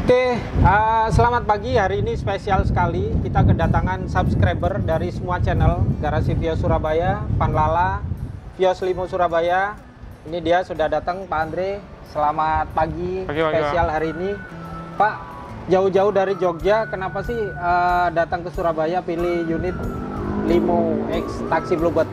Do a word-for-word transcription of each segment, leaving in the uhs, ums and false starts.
Oke, uh, selamat pagi. Hari ini spesial sekali. Kita kedatangan subscriber dari semua channel Garasi Vios Surabaya, Panlala, Vios Limo Surabaya. Ini dia sudah datang, Pak Andre. Selamat pagi, pagi spesial pagi. hari ini. Pak, jauh-jauh dari Jogja, kenapa sih uh, datang ke Surabaya pilih unit Limo X Taksi Bluebird?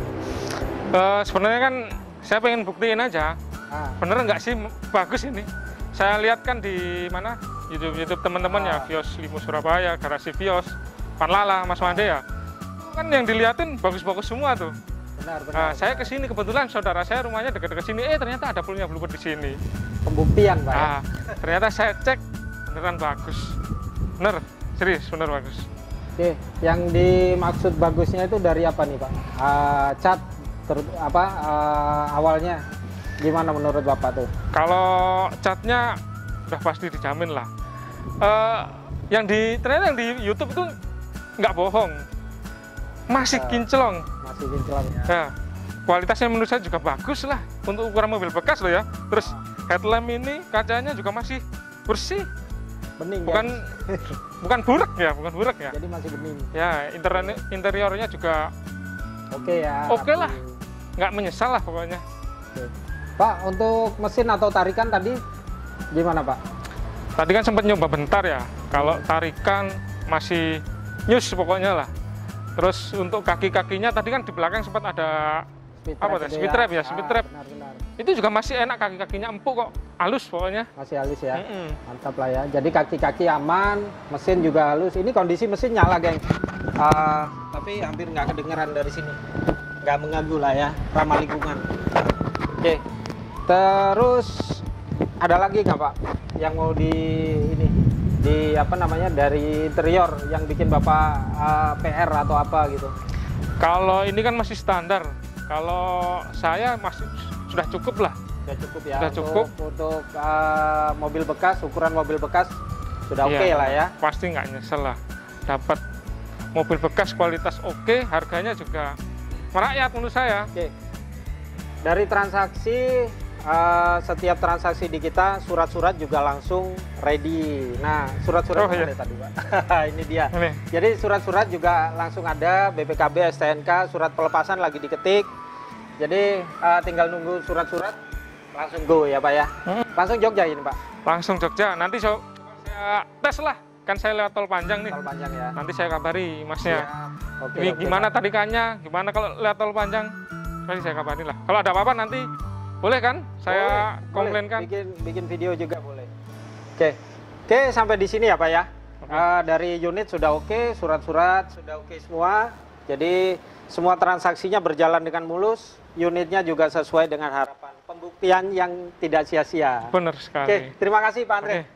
Uh, sebenarnya kan saya pengen buktiin aja, Ah. bener nggak sih bagus ini. Saya lihat kan di mana YouTube YouTube teman-teman ya, Ah. Vios Limo Surabaya, Garasi Vios, Panlala, Mas Mande ya. Kan yang diliatin bagus-bagus semua tuh. Benar, benar. Nah, saya kesini kebetulan saudara saya rumahnya dekat-dekat sini, eh ternyata ada punya Bluebird di sini. Pembuktian, Pak. Ah, ternyata saya cek beneran bagus, bener, serius bener bagus. Oke, yang dimaksud bagusnya itu dari apa nih, Pak? Uh, cat ter, apa uh, awalnya gimana menurut Bapak tuh? Kalau catnya udah pasti dijamin lah. Uh, yang di ternyata yang di YouTube itu nggak bohong, masih Uh, kinclong. Masih kinclong ya. Ya, kualitasnya menurut saya juga bagus lah untuk ukuran mobil bekas loh ya. Terus headlamp ini kacanya juga masih bersih, Bening bukan ya? bukan burek ya, bukan burek ya. Jadi masih bening. Ya, interior interiornya juga Oke ya. oke rapi. lah, nggak menyesal lah pokoknya. Oke. Pak, untuk mesin atau tarikan tadi gimana, Pak? Tadi kan sempat nyoba bentar ya, kalau tarikan masih nyus pokoknya lah. Terus untuk kaki-kakinya tadi kan di belakang sempat ada Speed apa trap tuh? itu Speed ya? trap ya, speed Ah, trap. Benar-benar. Itu juga masih enak, kaki-kakinya empuk kok, halus pokoknya. Masih halus ya. Mm-mm. Mantap lah ya. Jadi kaki-kaki aman, mesin juga halus. Ini kondisi mesin nyala, geng. Ah, tapi hampir nggak kedengeran dari sini. Nggak mengganggu lah ya, ramah lingkungan. Oke. Terus ada lagi nggak, Pak, yang mau di ini di apa namanya dari interior yang bikin Bapak uh, P R atau apa gitu? Kalau ini kan masih standar. Kalau saya masih sudah cukup lah. Sudah cukup ya. Sudah untuk, cukup. Untuk uh, mobil bekas, ukuran mobil bekas sudah oke Iya, lah ya. Pasti nggak nyesel lah. Dapat mobil bekas kualitas oke, harganya juga merakyat menurut saya. Oke. Dari transaksi, uh, setiap transaksi di kita, surat-surat juga langsung ready. Nah, surat-surat Oh, iya. tadi, Pak. Ini dia. Ini. Jadi surat-surat juga langsung ada, B P K B, S T N K, surat pelepasan lagi diketik. Jadi uh, tinggal nunggu surat-surat, langsung go ya, Pak ya. Hmm. Langsung Jogja ini, Pak. Langsung Jogja. Nanti so, saya tes lah. Kan saya lewat tol panjang nih. Tol panjang ya. Nanti saya kabari masnya. Siap. Oke, Ini oke, gimana Pak. tarikannya, gimana kalau lewat tol panjang, nanti saya kabarin lah. Kalau ada apa-apa nanti boleh kan saya Boleh, komplainkan. boleh. Bikin, bikin video juga boleh. Oke, oke sampai di sini ya, Pak ya. Oke. Uh, dari unit sudah oke, surat-surat sudah oke semua. Jadi semua transaksinya berjalan dengan mulus, unitnya juga sesuai dengan harapan. Pembuktian yang tidak sia-sia. Benar sekali. Oke, terima kasih Pak Andre. Oke.